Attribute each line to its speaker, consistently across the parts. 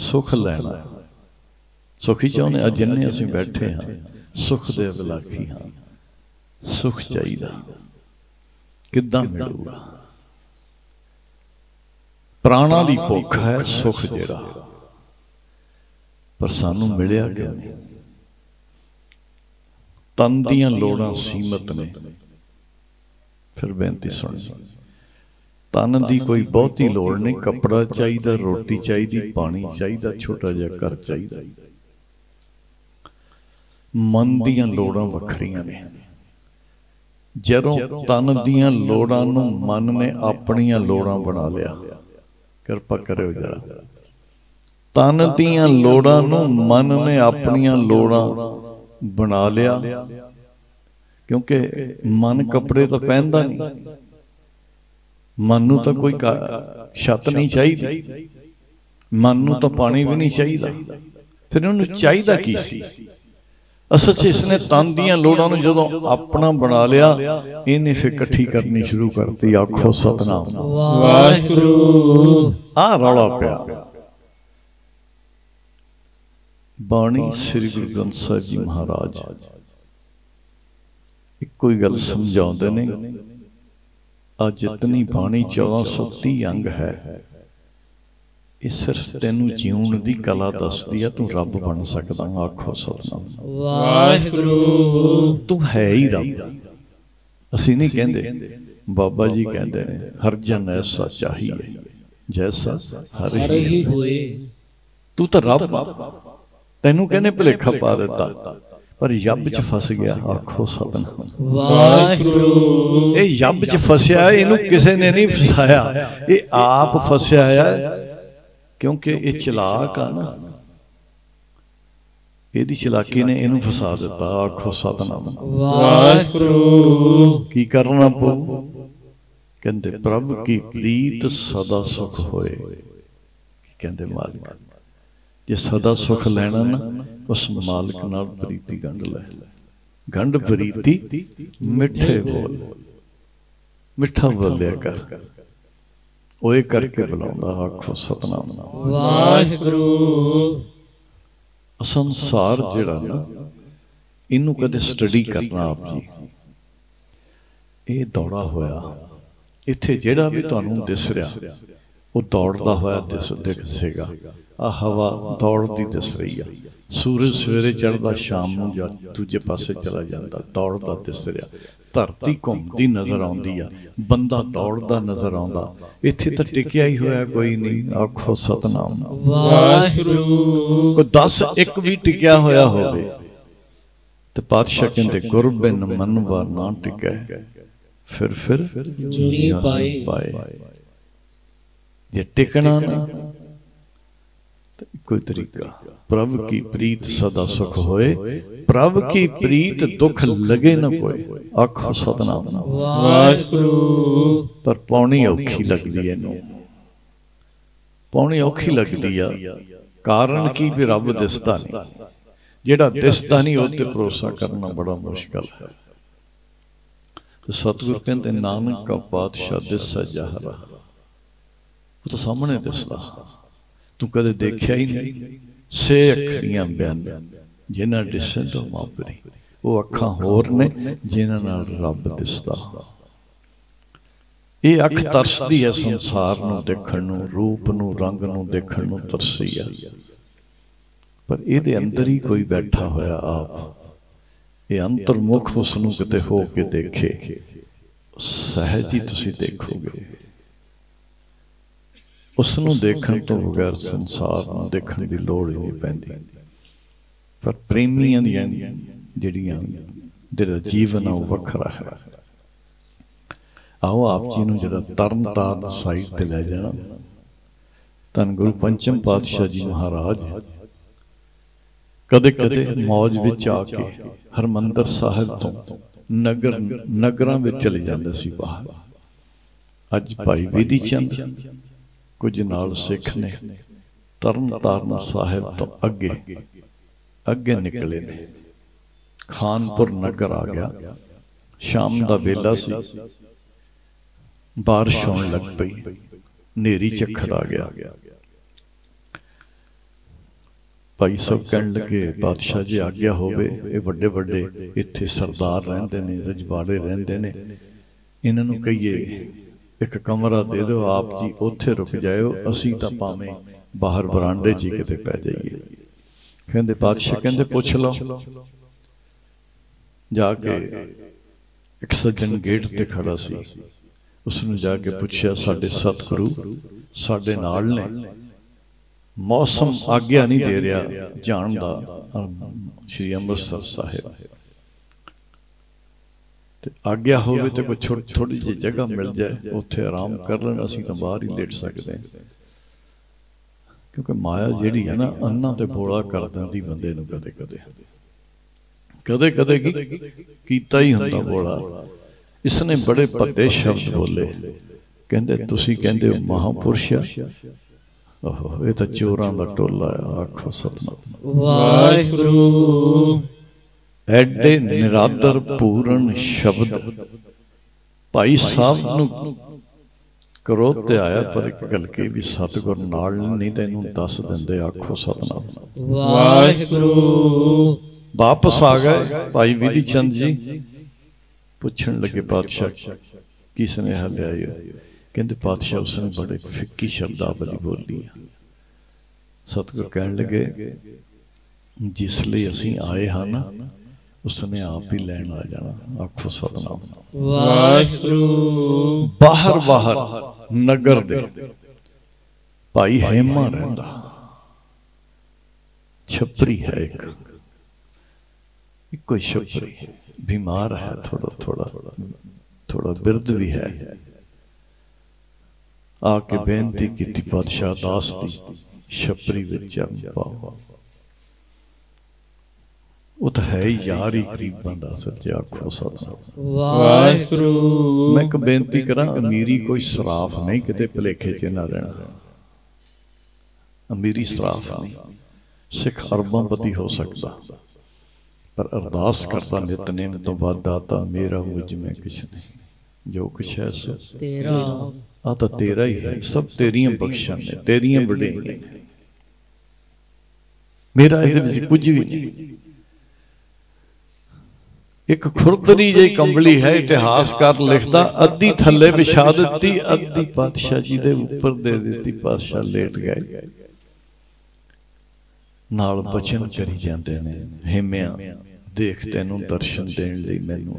Speaker 1: सुख लैना, सुखी चाहते अज जिन्ने असीं बैठे हाँ सुख दे अभिलाषी हाँ। सुख चाहिए किद्दां मिलूगा? प्राणा दी भुख है सुख जिहड़ा, पर सानू मिलिया क्यों नहीं? तन दियां लोड़ां सीमित ने। फिर बेनती सुन, तन दी कोई बहुती लोड़ नहीं। कपड़ा चाहिए, रोटी चाहिए, पानी चाहिए, छोटा जिहा घर चाहिए। मन दियां लोड़ां वखरियां ने। जदों तन दियां लोड़ां नूं मन ने अपनियां लोड़ां बना लिया, कृपा करो जरा, तन दियां लोड़ां नूं मन ने अपनियां लोड़ां बना लिया, क्योंकि मन कपड़े तो पहनदा नहीं, मन नूं तो कोई छत नहीं चाहिए, मन नूं तो पानी भी नहीं चाहिए, फिर उन्हें चाहिए की सी? असल च इसने तन दियां लोड़ां नूं जदों अपना बना लिया, इन्हें फिर इकट्ठी करनी शुरू करती। आखो सतनाम वाहिगुरू। आ रौला पिया। बाणी श्री गुरु ग्रंथ साहिब जी महाराज इको ही गल समझाते ने। आ जितनी बाणी 1430 अंग है, ये सिर्फ तेनू जीवन की कला दसदी है। तू रब बन सकदा। आखो सतनाम वाहिगुरू। तू है ही रब। असीं नहीं कहंदे, बाबा जी कहते हैं हर जन ऐसा चाहिए जैसा हर ही होए। तू तो रब, तेनू कहने भुलेखा पा दिता, पर यब च फस गया। आखो सतनाम वाहिगुरू। ये यब च फसिया, इनू किसी ने नहीं फसाया, ये आप फसिया है, क्योंकि ये चलाक आ ना, इहदी चलाकी ने इनू फसा दिता। आखो सतनाम वाहिगुरू। की करना पो? कहते प्रभ की प्रीत सदा सुख होए। कहते मालिक जे सदा सुख लेना ना, उस मालिक नाल प्रीति गंढ लै। गंढ प्रीति मिठे बोल, मिठा बोलिया कर, ओए करके बुलाउंदा। आखो सतनाम वाहिगुरू। संसार जिहड़ा ना, इनू कदे स्टडी करना आप जी, ये दौड़ा होया। इत्थे जिहड़ा भी तुहानू दिस रहा वो दौड़दा होया दिसेगा। आ हवा दौड़दी दिस रही है। सूरज सवेरे चढ़दा शाम नूं जा दूजे पासे चला जाता, दौड़दा दिस रहा। धरती घूमदी नजर आउंदी आ, बंदा दौड़दा नजर आउंदा। इत्थे तां टिकिया ही होया कोई नहीं। आखो सतनाम वाहिगुरू। कोई 10 1 भी टिकिया होया होवे ते पातशाह कहंदे गुर बिन मनवा ना टिकै, फिर जुनी पाए। जे टिकना ना कोई तरीका। प्रभ की प्रीत सदा सुख होए, प्रभ की प्रीत दुख लगे न कोई। आखो सतनाम वाहिगुरू। पर पौनी औखी लगदी है, इनू पौनी औखी लगदी आ। कारण की भी रब दिसदा नहीं। जिहड़ा दिसदा नहीं उस ते भरोसा करना बड़ा मुश्किल है। तो सतगुर कहते नानक का पातशाह दिसै जहरा, वो तो सामने दिसदा, तू कदे देखिया ही नहीं। से अखरियां बयान जिन्हां दिसे तो मापरी, वो अखां होर ने जिन्हां नाल रब दिसदा। ये अख तरसदी है संसार नूं देखण नूं, रूप नूं, रंग नूं देखण नूं तरसी है, पर इहदे अंदर ही कोई बैठा होया आप। ये अंतर्मुख उसनूं किते हो के देखे, सहज ही तुसीं देखोगे। उसनूं देखण तो बगैर संसार नूं देखण दी लोड़ ही नहीं पैंदी। पर प्रेमियां दियां जिहड़ियां जिहड़ा जीवन है वो वखरा है। आओ आप जी नूं जिहड़ा तरन ताਰਨ साइड ते लै जाना। धन गुरु पंचम पातशाह जी महाराज कदे कदे मौज विच आके हरमंदर साहिब तो नगरां विच चले जांदे सी बाहर। अज भाई विधि चंद कुछ नाल सिख ने तरन ताਰਨ साहिब तो अगे अगे निकले ने। खानपुर नगर आ गया। शाम दा वेला सी, बारिश होने लग पई, नेरी झक्खड़ आ गया। भाई साहब कहन लगे बादशाह जी आग्ञा होवे, ये वड्डे वड्डे इत्थे सरदार रहिंदे ने, रजवाड़े रहिंदे ने, इन्हां नूं कहिए एक कमरा दे दो आप जी, उत्थे रुक जाओ, असीं तां भावें बाहर बरांडे च किते पै जाइए। कहंदे बादशाह कहंदे पुछ लो। जाके एक सज्जन गेट ते खड़ा सी, उसने जाके पुछया साडे सतगुरु साडे नाल ने, मौसम आग्ञा नहीं दे रहा जान दा श्री अमृतसर साहिब, ते आग्ञा होवे ते कोई थोड़ी जी जगह मिल जाए उत्थे आराम कर लें, असीं तां बाहर ही लेट सकते हैं। क्योंकि माया जिहड़ी है ना अन्ना ते बोला कर दिंदी बंदे नूं, कदे कदे कदे कदे कीता ही हुंदा बोला। इसने बड़े भद्दे शब्द बोले, कहंदे तुसीं कहंदे हो महापुरुष, ओहो ये तो चोरां दा टोला है। आखो सतनाम वाहिगुरू। एडे निरादर पूर्ण शब्द भाई साहब नूं करो ते आया, पर एक गल कही भी सतगुर नाल नहीं तो इनू दस दिंदे। आखो सतनाम वाहिगुरू। वापस आ गए भाई विधि चंद जी, पुछण लगे पातशाह की स्नेहा लिया? कहते पातशाह उसने बड़े फिक्की शब्दावली बोली। सतगुर कहन लगे जिसलिए असीं आए हाँ ना, उसने आप ही लैन आ जाना। आखो सतनाम वाहिगुरू। बाहर बाहर नगर दे भाई हेमा रहिंदा, छपरी है एक कोई छपरी, बीमार है, थोड़ा थोड़ा थोड़ा बिरद भी है। आके बेनती की पातशाह दास दी छपरी विच चरण पाओ। वो तो है यार ही गरीबां दा सच्चा। आखो सतनाम वाहिगुरू। मैं एक बेनती करा, अमीरी कोई सराफ नहीं, किते भुलेखे च ना रहना। अमीरी सराफ नहीं, सिख अरबांपति हो सकता, पर अरदास करता नितनेम तो बाद दाता मेरा मुझ में कुछ नहीं, जो कुछ है सो तेरा। आ तो तेरा ही है, सब तेरियां बख्शां ने, तेरियां वडेरियां ने, मेरा इहदे विच कुछ भी नहीं। एक खुरदरी जी कंबली है, इतिहासकार लिखता, अद्धी थले विछा दी, अद्धी पातशाह जी दे ऊपर दे दी। पातशाह लेट गए, नाल बचन करी जांदे ने, हिम्या देख तैनू दर्शन देण लई मैनू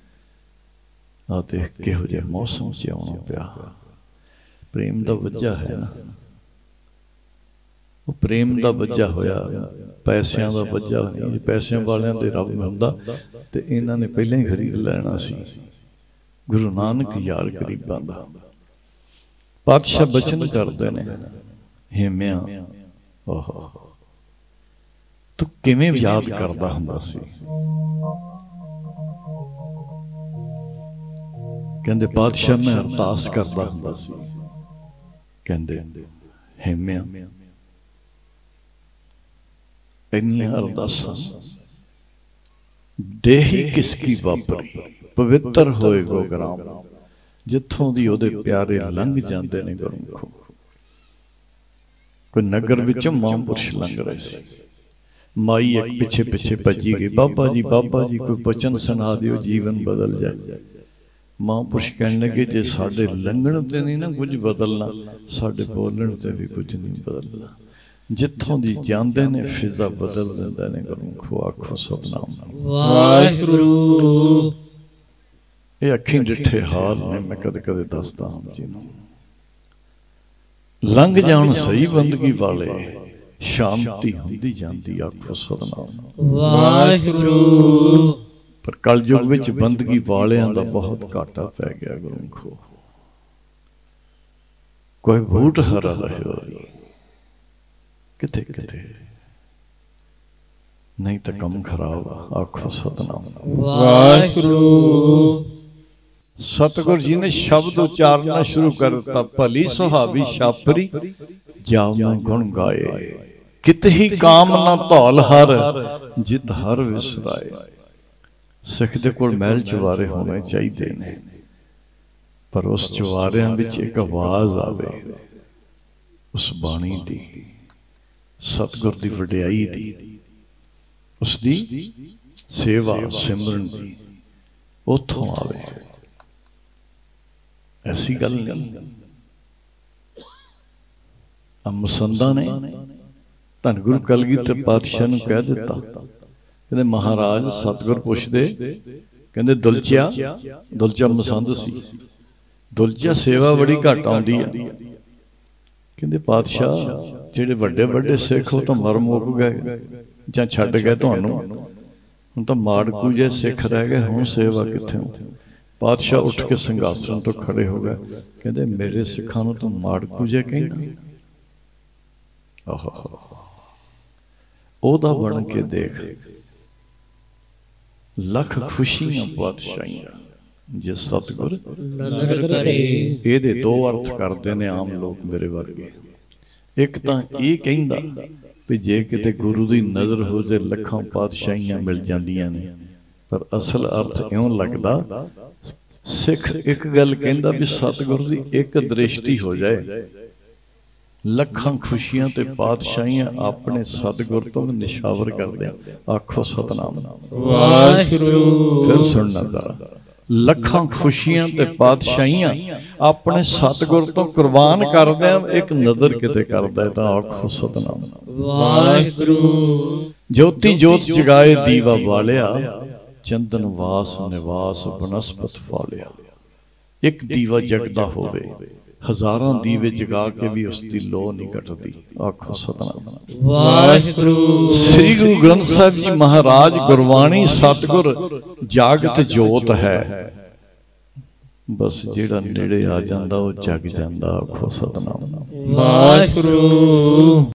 Speaker 1: आ देख किहो जिहा मौसम च आउणा पिया। प्रेम दा वजह है ना, वो प्रेम दा वजह होया, पैसिਆਂ दा वजह नहीं। पैसिਆਂ वालियां दे रब हुंदा ते इन्हां ने पहले ही खरीद लेना सी। गुरु नानक यार गरीबां दा। पातशाह बचन करदे ने, हिम्या ओहो तू किवें याद करदा हुंदा सी? कहंदे पातशाह मैं अरदास करदा हुंदा सी। कहंदे हिम्या इन्नियां अरदासां देही किसकी वापरी, पवित्र होए गो ग्राम, जिथों दी ओदे प्यारे लंघ जांदे ने गुरमुखो। कोई नगर विचों महापुरुष लंघ रहे सी, माई एक पिछे पिछे भजी गई, बाबा जी कोई वचन सुना दियो जीवन बदल जाए। महापुरुष कहने लगे जे साडे लंघण ते नहीं ना कुछ बदलना, साडे बोलण ते भी कुछ नहीं बदलना। जिथों दी जांदे ने फिजा बदल दिंदे ने गुरमुखो। आखो सतनाम वाहिगुरू। ये अखीं डिठे हाल ने, मैं कदे कदे दसदा हां जी नूं। लंघ जाण सही बंदगी वाले, शांति हुंदी जांदी। आखो सतनाम वाहिगुरू। पर कलयुग विच बंदगी वालियां दा बहुत घाटा पै गया गुरमुखो। कोई बूट हरा रहे हो किथे किथे, नहीं तो कम खराब। आखो सतनाम वाहिगुरू। सतगुर जी ने शब्द उच्चारना शुरू कर दिता, भली सुहावी छापरी जाओ मैं गुण गाए, कित ही काम ना धौल हर, जित हर विसराए। सिख दे कोल महल चुवारे होने चाहिए ने, पर उस चुवारियां विच एक आवाज आवे उस बाणी दी, सतगुर की वडियाई दी, उसकी सेवा सिमरन की उथों आवे। ऐसी गल नहीं। मसंदा ने धन गुरु कलगीधर पातशाह नूं कह दिता, कहते महाराज सतगुर पुछदे, कहते दुलचिया, दुलचा मसंद सी, दुलचा सेवा बड़ी घट आउंदी है। कहते पातशाह जिहड़े वड्डे वड्डे सिख वो तो मर मुक गए जां छड्ड गए तुहानूं, हुण तां माड़कू जे सिख रह गए, हुण सेवा कित्थे हो। पातशाह उठ के संघासन तो खड़े हो गए, कहते मेरे सिखां नूं तूं माड़कू जे कहना। ओदा बन के देख, लख खुशियां पातशाहियां जे सतगुर नज़र करे। ਇਹਦੇ दो अर्थ करते ने आम लोग मेरे वर्गे। एक तां ਇਹ ਕਹਿੰਦਾ भी जे किते गुरु की नज़र हो जाए लखां पातशाहियां मिल जांदियां ने, पर असल अर्थ इउं लगदा सिख एक गल कहंदा भी सतगुर की एक दृष्टि हो जाए, लखां खुशियां ते पातशाहियां अपने सतगुर तो निशावर कर दे। आखो सतनाम वाहिगुरू। फिर सुनना जरा, लखां खुशियां ते पातशाहियां अपने सतगुर तो कुर्बान कर दे, एक नजर किते करदा है तां आखो सतनाम वाहिगुरू। ज्योति जोत जगाए दीवा बालिया, चंदन वास निवास बनस्पत फालिया। एक दीवा जगदा होवे, हजारां दीवे जगा के भी उसकी लो नहीं घटती। आखो सतनाम वाहिगुरू। श्री गुरु ग्रंथ साहिब जी महाराज गुरबाणी सतगुर जागत जोत है, बस जेड़ा नेड़े आ जांदा वो जग जांदा। आखो सतनाम वाहिगुरू।